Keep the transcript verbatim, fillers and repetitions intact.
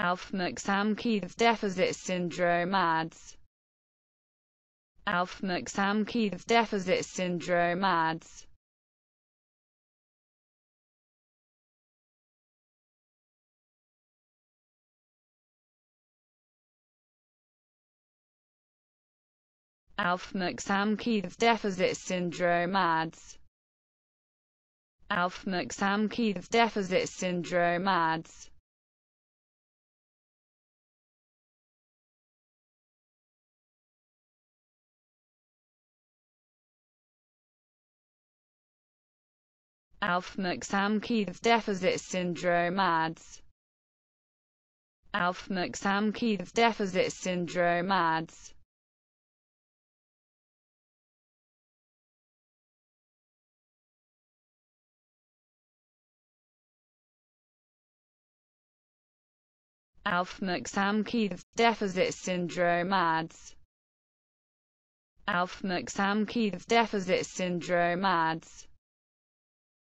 Alpha-Merksam-Keith deficit syndrome A D S. Alpha-Merksam-Keith deficit syndrome A D S. Alpha-Merksam-Keith deficit syndrome A D S. Alpha-Merksam-Keith deficit syndrome A D S. Alpha-Merksam-Keith deficit syndrome A D S. Alpha-Merksam-Keith deficit syndrome A D S. Alpha-Merksam-Keith deficit syndrome A D S. Alpha-Merksam-Keith deficit syndrome A D S.